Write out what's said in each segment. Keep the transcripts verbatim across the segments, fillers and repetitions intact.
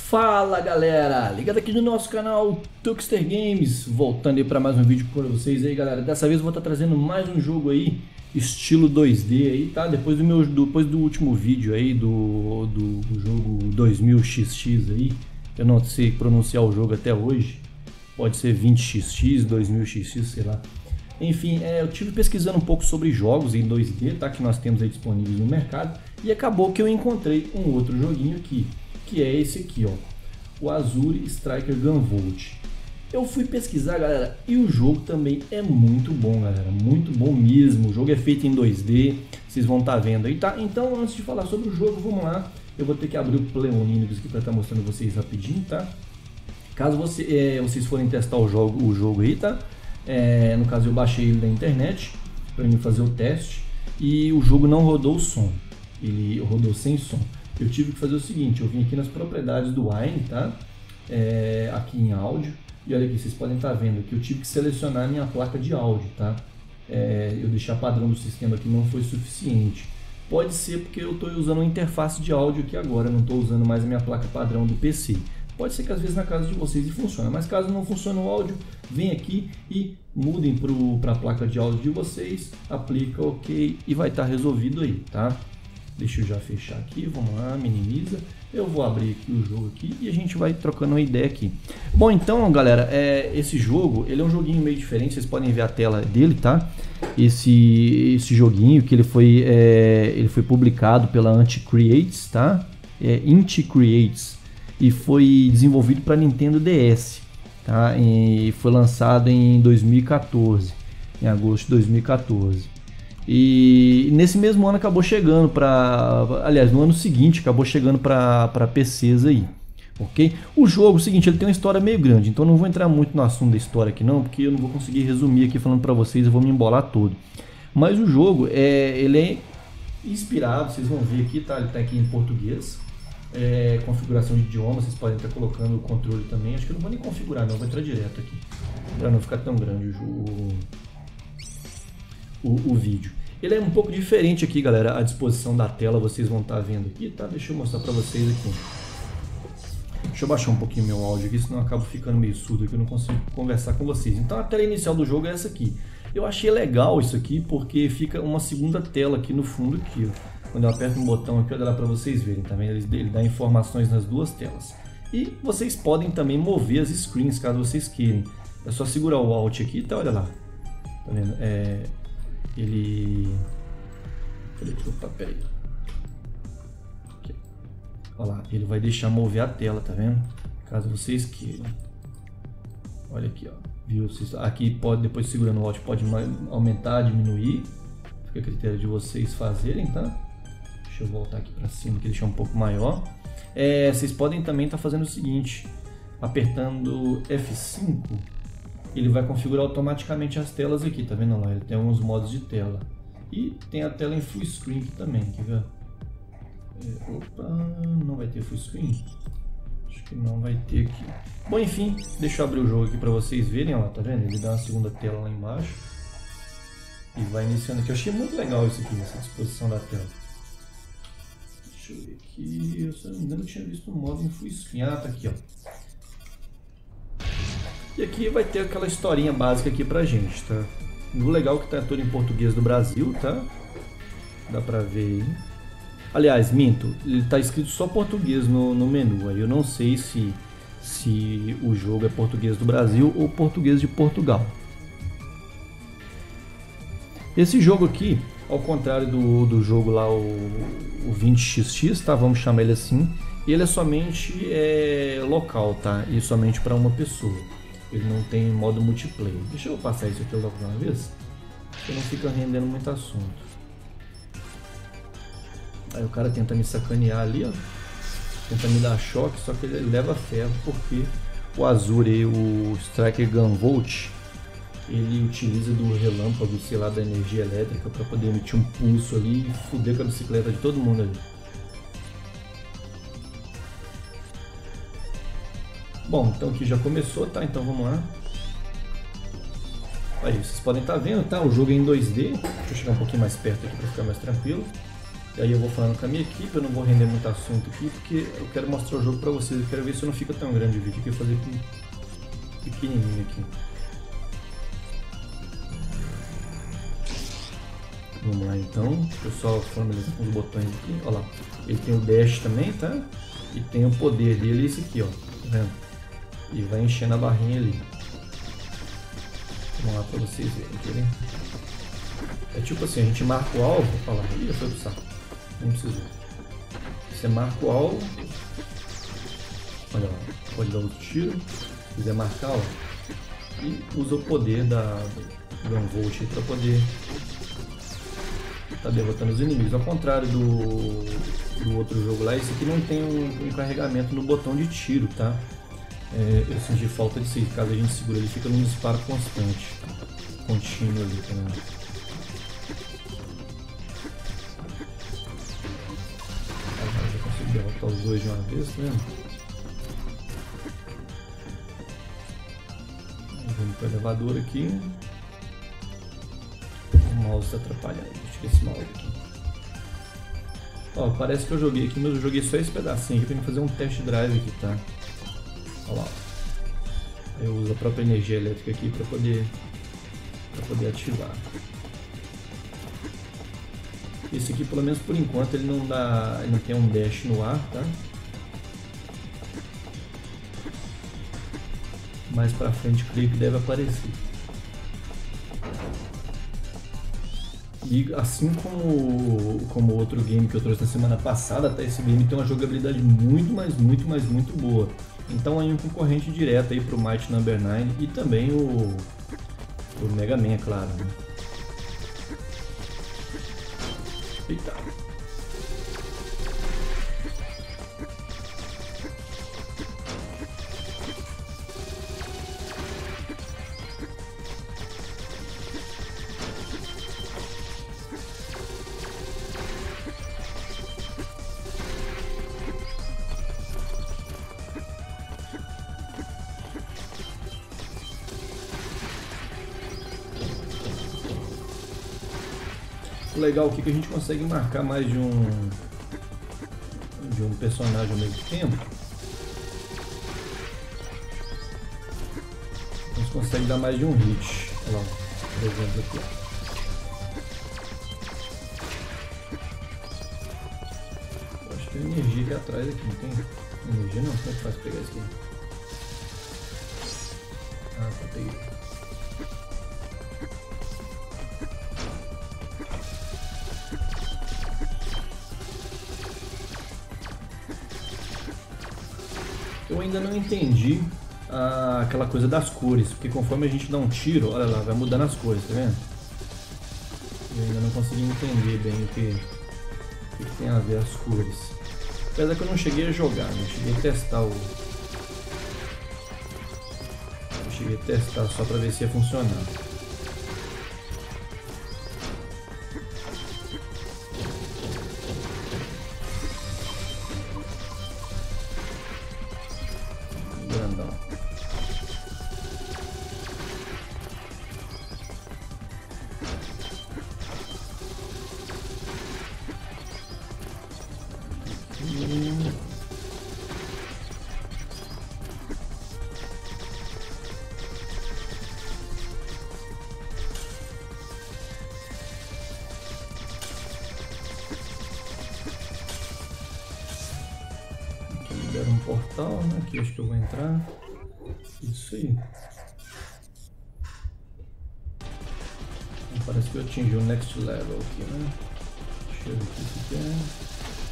Fala galera, ligado aqui no nosso canal Tuxter Games, voltando aí para mais um vídeo para vocês aí galera. Dessa vez eu vou estar trazendo mais um jogo aí, estilo dois D aí, tá? Depois do, meu, depois do último vídeo aí do, do, do jogo dois mil X X aí, eu não sei pronunciar o jogo até hoje, pode ser vinte X X, dois mil X X, sei lá. Enfim, é, eu tive pesquisando um pouco sobre jogos em dois D, tá? Que nós temos aí disponíveis no mercado, e acabou que eu encontrei um outro joguinho aqui, que é esse aqui, ó, o Azure Striker Gunvolt. Eu fui pesquisar, galera, e o jogo também é muito bom, galera, muito bom mesmo. O jogo é feito em dois D, vocês vão estar vendo aí, tá? Então, antes de falar sobre o jogo, vamos lá. Eu vou ter que abrir o Play on Linux aqui para estar mostrando vocês rapidinho, tá? Caso você, é, vocês forem testar o jogo, o jogo aí, tá? É, no caso, eu baixei ele da internet para mim fazer o teste e o jogo não rodou o som, ele rodou sem som. Eu tive que fazer o seguinte, eu vim aqui nas propriedades do Wine, tá? É, aqui em áudio, e olha aqui, vocês podem estar vendo que eu tive que selecionar a minha placa de áudio, tá? É, eu deixar padrão do sistema aqui não foi suficiente. Pode ser porque eu estou usando uma interface de áudio aqui agora, não estou usando mais a minha placa padrão do P C. Pode ser que às vezes na casa de vocês e funciona, mas caso não funcione o áudio, vem aqui e mudem para a placa de áudio de vocês, aplica OK e vai estar resolvido aí, tá? Deixa eu já fechar aqui, vamos lá, minimiza. Eu vou abrir aqui o jogo aqui e a gente vai trocando uma ideia aqui. Bom, então, galera, é, esse jogo, ele é um joguinho meio diferente, vocês podem ver a tela dele, tá? Esse, esse joguinho que ele foi, é, ele foi publicado pela Inti Creates, tá? É, Inti Creates, e foi desenvolvido para Nintendo D S, tá? E foi lançado em dois mil e quatorze, em agosto de dois mil e quatorze. E nesse mesmo ano acabou chegando para, aliás, no ano seguinte acabou chegando para para P Cs aí, ok? O jogo, o seguinte, ele tem uma história meio grande, então não vou entrar muito no assunto da história aqui não, porque eu não vou conseguir resumir aqui falando para vocês, eu vou me embolar todo. Mas o jogo é, ele é inspirado, vocês vão ver aqui, tá? Ele tá aqui em português, é, configuração de idioma, vocês podem estar colocando o controle também. Acho que eu não vou nem configurar, não, vou entrar direto aqui, para não ficar tão grande o jogo. O, o vídeo. Ele é um pouco diferente aqui, galera, a disposição da tela, vocês vão estar vendo aqui, tá? Deixa eu mostrar para vocês aqui. Deixa eu baixar um pouquinho meu áudio aqui, senão eu acabo ficando meio surdo aqui, eu não consigo conversar com vocês. Então a tela inicial do jogo é essa aqui. Eu achei legal isso aqui, porque fica uma segunda tela aqui no fundo aqui, ó. Quando eu aperto um botão aqui, olha lá para vocês verem, tá vendo? Ele, ele dá informações nas duas telas. E vocês podem também mover as screens, caso vocês queiram. É só segurar o Alt aqui, tá? Olha lá. Tá vendo? É... Ele... Opa, peraí. Aqui. Olha lá, ele vai deixar mover a tela, tá vendo? Caso vocês queiram. Olha aqui, ó. Viu? Aqui pode, depois segurando o Alt, pode aumentar, diminuir. Fica a critério de vocês fazerem, tá? Deixa eu voltar aqui pra cima, que deixar um pouco maior. É, vocês podem também estar tá fazendo o seguinte, apertando F cinco. Ele vai configurar automaticamente as telas aqui, tá vendo lá? Ele tem alguns modos de tela. E tem a tela em full screen aqui também, quer ver? É, opa, não vai ter full screen? Acho que não vai ter aqui. Bom, enfim, deixa eu abrir o jogo aqui para vocês verem, ó, tá vendo? Ele dá uma segunda tela lá embaixo. E vai iniciando aqui. Eu achei muito legal isso aqui, essa disposição da tela. Deixa eu ver aqui. Eu, se não me engano, eu tinha visto o modo em full screen. Ah, tá aqui, ó. E aqui vai ter aquela historinha básica aqui pra gente, tá? O legal é que tá todo em português do Brasil, tá? Dá pra ver aí. Aliás, minto, ele tá escrito só português no, no menu. Aí eu não sei se, se o jogo é português do Brasil ou português de Portugal. Esse jogo aqui, ao contrário do, do jogo lá, o, o vinte X X, tá? Vamos chamar ele assim. Ele é somente é, local, tá? E somente para uma pessoa. Ele não tem modo multiplayer. Deixa eu passar isso aqui logo de uma vez, porque não fica rendendo muito assunto. Aí o cara tenta me sacanear ali, ó. Tenta me dar choque, só que ele leva ferro, porque o Azure, o Striker Gunvolt, ele utiliza do relâmpago, sei lá, da energia elétrica para poder emitir um pulso ali e foder com a bicicleta de todo mundo ali. Bom, então aqui já começou, tá? Então vamos lá. Aí, vocês podem estar vendo, tá? O jogo é em dois D. Deixa eu chegar um pouquinho mais perto aqui para ficar mais tranquilo. E aí eu vou falando com a minha equipe, eu não vou render muito assunto aqui, porque eu quero mostrar o jogo pra vocês. Eu quero ver se não fica tão grande o vídeo, eu quero fazer pequenininho aqui. Vamos lá então, deixa eu só formalizar com os botões aqui, olha lá. Ele tem o dash também, tá? E tem o poder dele, esse aqui, ó, tá vendo? E vai enchendo a barrinha ali. Vamos lá pra vocês verem, querem? É tipo assim, a gente marca o alvo, olha lá, ih, foi pro saco, nem precisou. Você marca o alvo, olha lá, pode dar outro tiro, se quiser marcar, ó, e usa o poder da Gunvolt para poder tá derrotando os inimigos. Ao contrário do, do outro jogo lá, esse aqui não tem um, um carregamento no botão de tiro, tá? É, eu senti falta disso aí, caso a gente segura, ele fica num disparo constante, contínuo ali também. Ah, já consigo derrotar os dois de uma vez, tá vendo? Vamos pro elevador aqui. O mouse está atrapalhando, deixa eu tirar esse mouse aqui. Ó, parece que eu joguei aqui, mas eu joguei só esse pedacinho aqui, eu tenho que fazer um test drive aqui, tá? Olha lá. Eu uso a própria energia elétrica aqui para poder, para poder ativar. Esse aqui, pelo menos por enquanto, ele não dá, ele não tem um dash no ar, tá? Mais pra frente, creio que deve aparecer. E assim como como outro game que eu trouxe na semana passada, tá? Esse game tem uma jogabilidade muito, mas muito, mas muito boa. Então aí um concorrente direto aí pro Might Number nine e também o, o Mega Man, é claro, né? Eita. O legal aqui é que a gente consegue marcar mais de um de um personagem ao mesmo tempo. A gente consegue dar mais de um hit. Olha lá, por exemplo aqui. Eu acho que tem energia aqui atrás aqui, não tem energia não? Como é que faz pra pegar isso aqui? Ah, tá, peguei. Eu ainda não entendi ah, aquela coisa das cores, porque conforme a gente dá um tiro, olha lá, vai mudando as cores, tá vendo? Eu ainda não consegui entender bem o que, o que tem a ver as cores. Apesar que eu não cheguei a jogar, né? Eu cheguei a testar o... Eu cheguei a testar só pra ver se ia funcionar. Libera um portal, né? Aqui acho que eu vou entrar. Isso aí. Parece que eu atingi o next level aqui, né? Deixa eu ver o que isso aqui é.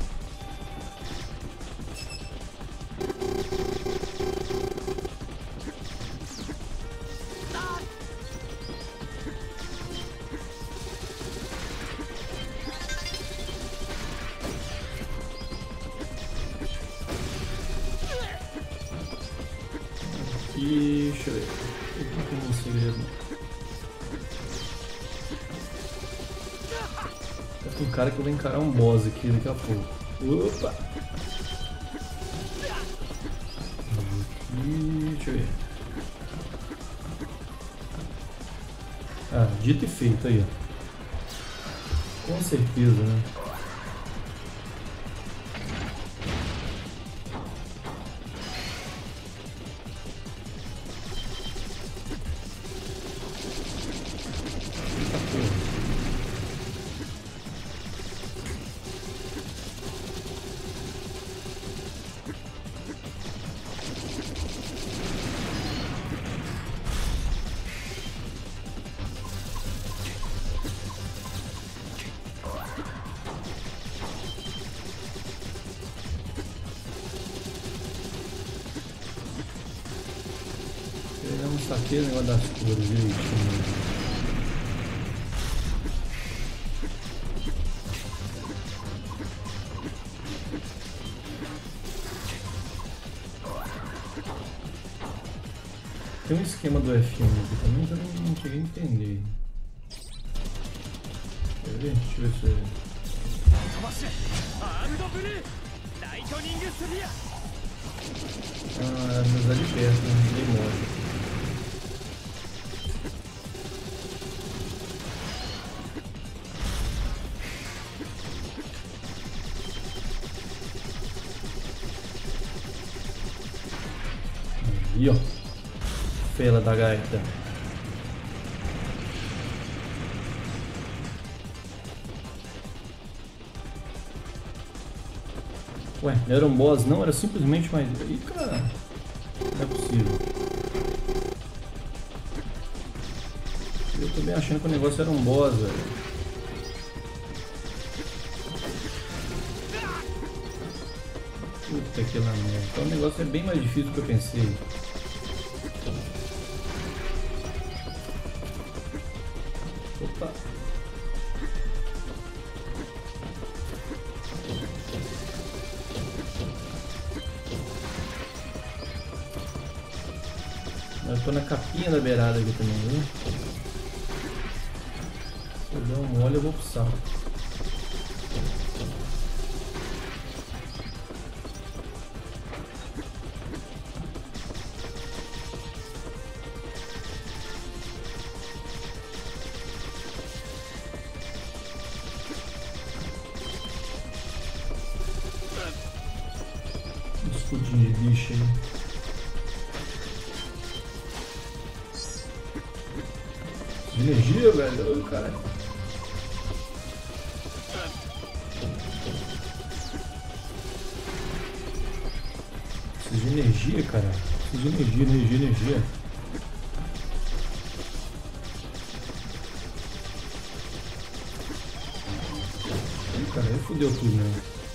E deixa eu ver, não tem nenhum segredo não. Tem um cara que eu vou encarar um boss aqui daqui a pouco. Opa! Aqui, deixa eu ver. Ah, dito e feito aí, ó. Com certeza, né? não saquei o negócio das cores direitinho. Tem um esquema do F um aqui também que eu não, não cheguei a entender. Quer ver? Deixa eu ver se eu... Ah, mas ali perto, né? Dei mole. Aí, ó. Fela da gaita. Ué, não era um boss não, era simplesmente mais... Ih, cara, não é possível. Eu tô bem achando que o negócio era um boss, velho. Puta que lá merda. Então o negócio é bem mais difícil do que eu pensei. Opa. Eu tô na capinha da beirada aqui também, viu? Se eu der um mole eu vou pro saco. Escudinho de bicho aí. De energia, velho. Oh, caralho. Preciso de energia, cara. Preciso de energia, energia, energia. Ih, cara, aí fudeu tudo, né?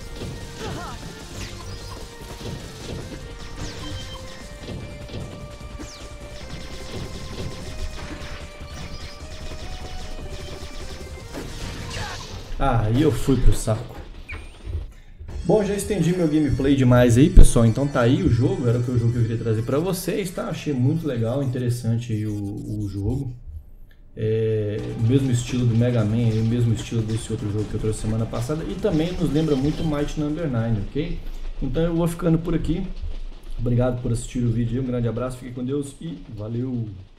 Ah, aí eu fui pro saco. Bom, já estendi meu gameplay demais aí, pessoal. Então tá aí o jogo, era o que o jogo que eu queria trazer pra vocês, tá? Achei muito legal, interessante aí o, o jogo. É, o mesmo estilo do Mega Man, aí, o mesmo estilo desse outro jogo que eu trouxe semana passada. E também nos lembra muito Might Number nove, ok? Então eu vou ficando por aqui. Obrigado por assistir o vídeo aí, um grande abraço, fique com Deus e valeu!